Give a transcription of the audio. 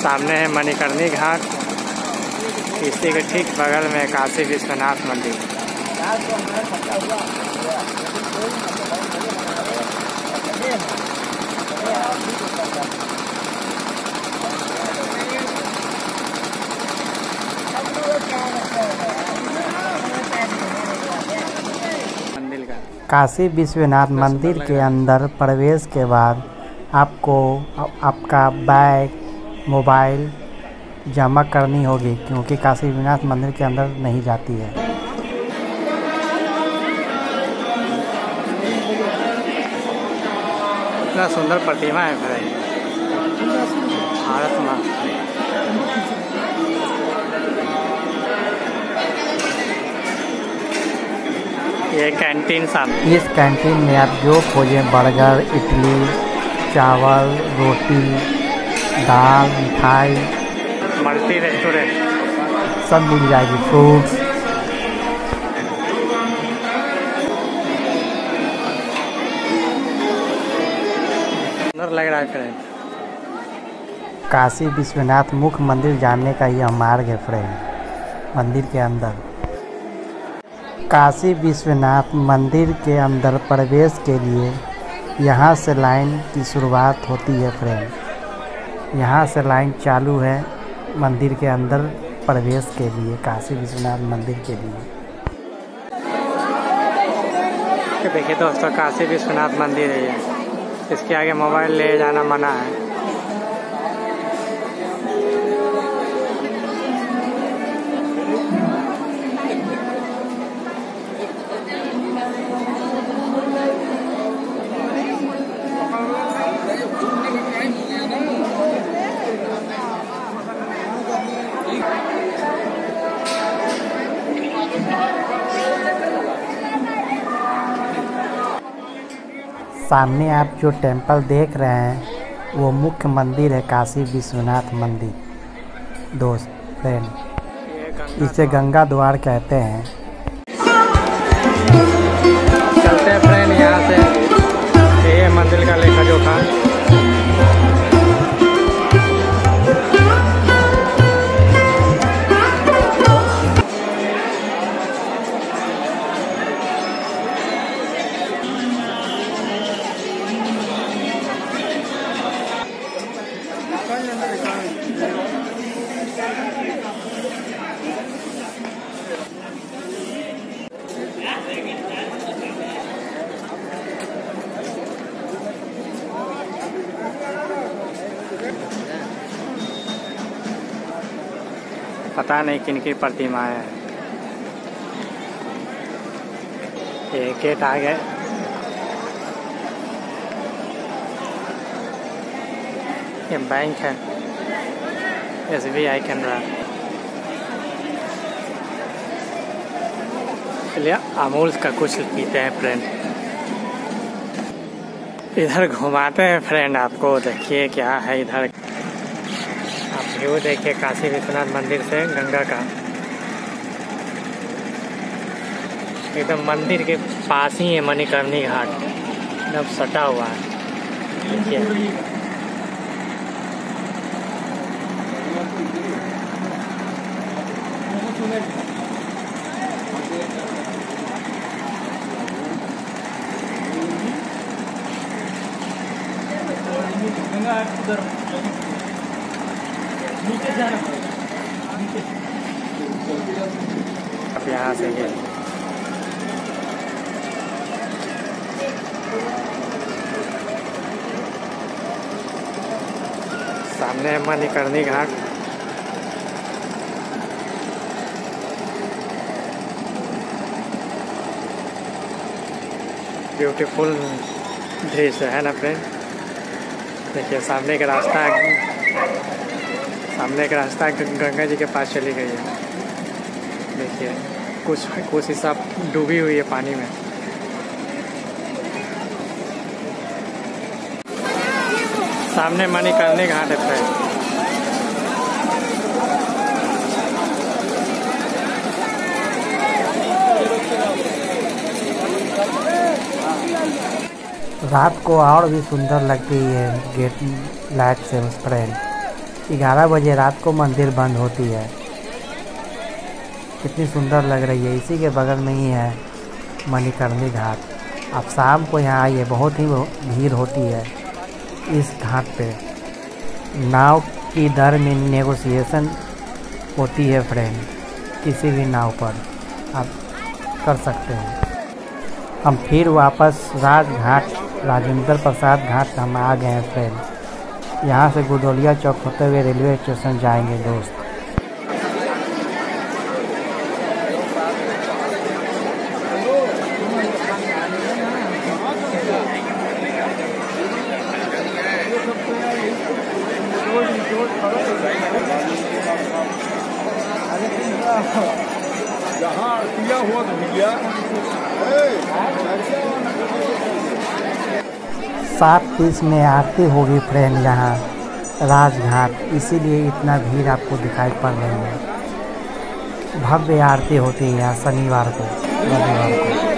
सामने है मणिकर्णी घाट, इसी के ठीक बगल में काशी विश्वनाथ मंदिर। काशी विश्वनाथ मंदिर के अंदर प्रवेश के बाद आपको आपका बैग, मोबाइल जमा करनी होगी, क्योंकि काशी विश्वनाथ मंदिर के अंदर नहीं जाती है। इतना सुंदर प्रतिमा है भाई, भारत माँ। ये कैंटीन सामने। इस कैंटीन में आप जो खोजें बर्गर, इडली, चावल, रोटी, दाल, मिठाई, मल्टी रेस्टोरेंट सब मिल जाएगी। फ्रूट्स, सुंदर लग रहा है फ्रेंड। काशी विश्वनाथ मुख्य मंदिर जाने का यह मार्ग है फ्रेंड। मंदिर के अंदर काशी विश्वनाथ मंदिर के अंदर प्रवेश के लिए यहाँ से लाइन की शुरुआत होती है फ्रेंड। यहाँ से लाइन चालू है मंदिर के अंदर प्रवेश के लिए, काशी विश्वनाथ मंदिर के लिए। देखिए दोस्तों, काशी विश्वनाथ मंदिर है ये। इसके आगे मोबाइल ले जाना मना है। सामने आप जो टेंपल देख रहे हैं वो मुख्य मंदिर है, काशी विश्वनाथ मंदिर दोस्त फ्रेंड। इसे गंगा द्वार कहते हैं। चलते हैं फ्रेंड यहाँ से। ये मंदिर का लेखा जोखा। पता नहीं किन की प्रतिमा है। एक गेट आ गए। ये बैंक है, SBI कैनरा। चलिए अमूल का कुछ पीते हैं फ्रेंड। इधर घुमाते हैं फ्रेंड आपको। देखिए क्या है इधर। आप व्यू देखिए काशी विश्वनाथ मंदिर से गंगा का। एकदम मंदिर के पास ही है मणिकर्णी घाट, एकदम सटा हुआ है। देखिए आप यहाँ से ये सामने है मणिकर्णी घाट। ब्यूटीफुल दृश्य है ना फ्रेंड। देखिए सामने का रास्ता गंगा जी के पास चली गई है। देखिए कुछ हिस्सा डूबी हुई है पानी में। सामने मणिकर्णी घाट है फ्रेंड। रात को और भी सुंदर लगती है गेट लाइट से उस फ्रेंड। 11 बजे रात को मंदिर बंद होती है। कितनी सुंदर लग रही है। इसी के बगल में ही है मणिकर्णी घाट। आप शाम को यहाँ आइए, बहुत ही भीड़ होती है इस घाट पे। नाव की दर में नेगोशिएशन होती है फ्रेंड, किसी भी नाव पर आप कर सकते हो। हम फिर वापस राजघाट, राजेंद्र प्रसाद घाट हम आ गए हैं फ्रेंड। यहाँ से गुदौलिया चौक होते हुए रेलवे स्टेशन जाएंगे दोस्त। जहाँ किया हुआ तो भैया 7:30 में आरती होगी फ्रेंड यहाँ राजघाट, इसीलिए इतना भीड़ आपको दिखाई पड़ रही है। भव्य आरती होती है यहाँ शनिवार को, रविवार को।